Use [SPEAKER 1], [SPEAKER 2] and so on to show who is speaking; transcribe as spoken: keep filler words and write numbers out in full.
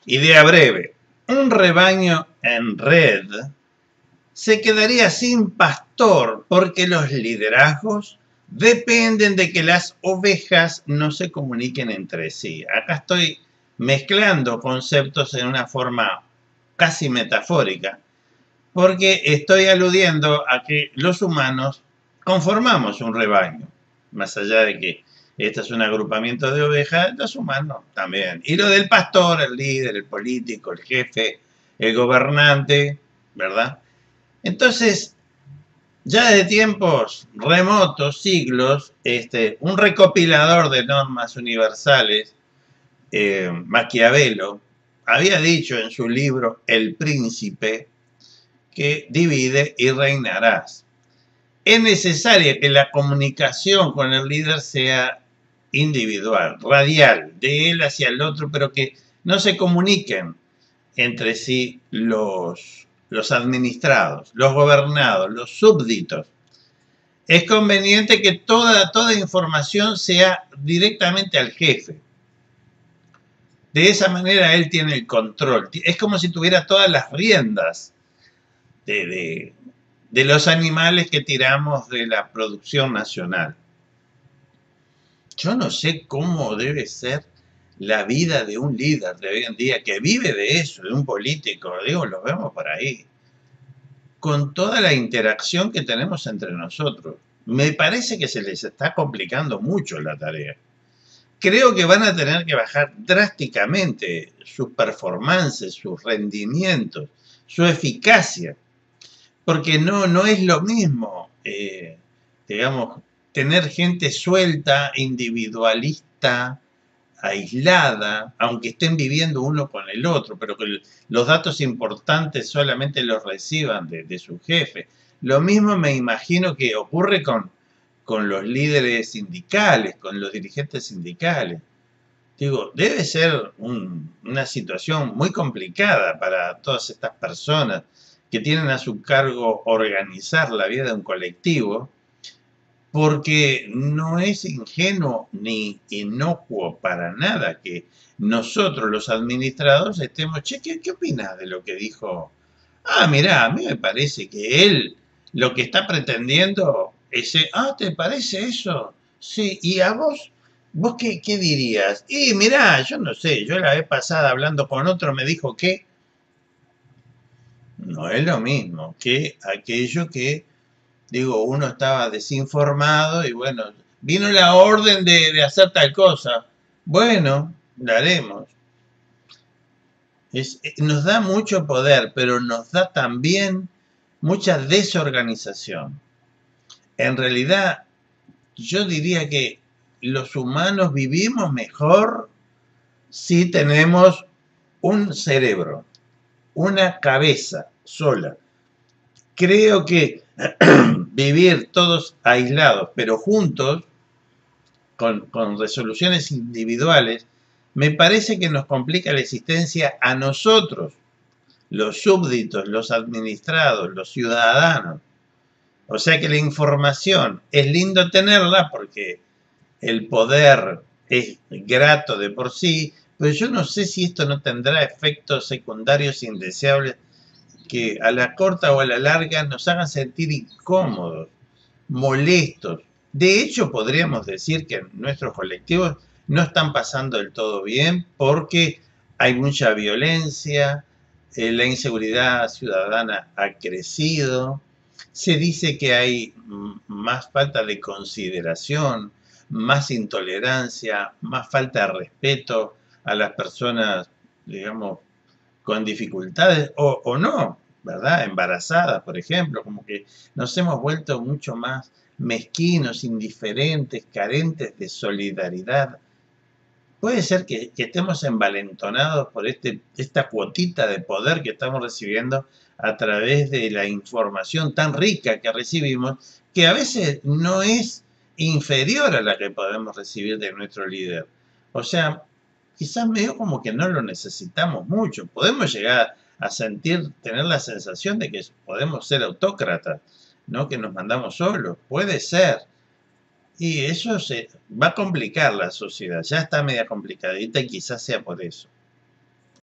[SPEAKER 1] Idea breve. Un rebaño en red se quedaría sin pastor porque los liderazgos dependen de que las ovejas no se comuniquen entre sí. Acá estoy mezclando conceptos en una forma casi metafórica, porque estoy aludiendo a que los humanos conformamos un rebaño, más allá de que este es un agrupamiento de ovejas, los humanos también. Y lo del pastor, el líder, el político, el jefe, el gobernante, ¿verdad? Entonces, ya desde tiempos remotos, siglos, este, un recopilador de normas universales, eh, Maquiavelo, había dicho en su libro El Príncipe que divide y reinarás. Es necesaria que la comunicación con el líder sea individual, radial, de él hacia el otro, pero que no se comuniquen entre sí los, los administrados, los gobernados, los súbditos. Es conveniente que toda, toda información sea directamente al jefe. De esa manera él tiene el control. Es como si tuviera todas las riendas de, de, de los animales que tiramos de la producción nacional. Yo no sé cómo debe ser la vida de un líder de hoy en día que vive de eso, de un político, digo, lo vemos por ahí, con toda la interacción que tenemos entre nosotros. Me parece que se les está complicando mucho la tarea. Creo que van a tener que bajar drásticamente sus performances, sus rendimientos, su eficacia, porque no, no es lo mismo, eh, digamos, tener gente suelta, individualista, aislada, aunque estén viviendo uno con el otro, pero que los datos importantes solamente los reciban de, de su jefe. Lo mismo me imagino que ocurre con, con los líderes sindicales, con los dirigentes sindicales. Digo, debe ser un, una situación muy complicada para todas estas personas que tienen a su cargo organizar la vida de un colectivo, porque no es ingenuo ni inocuo para nada que nosotros los administradores estemos, che, ¿qué, qué opinas de lo que dijo? Ah, mirá, a mí me parece que él lo que está pretendiendo es, ah, ¿te parece eso? Sí, ¿y a vos? ¿Vos qué, qué dirías? Y mirá, yo no sé, yo la vez pasada hablando con otro me dijo que no es lo mismo que aquello que, digo, uno estaba desinformado y bueno, vino la orden de, de hacer tal cosa. Bueno, la haremos. Es, nos da mucho poder, pero nos da también mucha desorganización. En realidad, yo diría que los humanos vivimos mejor si tenemos un cerebro, una cabeza sola. Creo que vivir todos aislados, pero juntos, con, con resoluciones individuales, me parece que nos complica la existencia a nosotros, los súbditos, los administrados, los ciudadanos. O sea que la información es lindo tenerla porque el poder es grato de por sí, pero yo no sé si esto no tendrá efectos secundarios indeseables que a la corta o a la larga nos hagan sentir incómodos, molestos. De hecho, podríamos decir que nuestros colectivos no están pasando del todo bien porque hay mucha violencia, eh, la inseguridad ciudadana ha crecido, se dice que hay más falta de consideración, más intolerancia, más falta de respeto a las personas, digamos, con dificultades o, o no, ¿verdad? Embarazadas, por ejemplo, como que nos hemos vuelto mucho más mezquinos, indiferentes, carentes de solidaridad. Puede ser que, que estemos envalentonados por este, esta cuotita de poder que estamos recibiendo a través de la información tan rica que recibimos, que a veces no es inferior a la que podemos recibir de nuestro líder. O sea, quizás medio como que no lo necesitamos mucho. Podemos llegar a sentir, tener la sensación de que podemos ser autócratas, ¿no? Que nos mandamos solos. Puede ser. Y eso se va a complicar la sociedad. Ya está media complicadita y quizás sea por eso.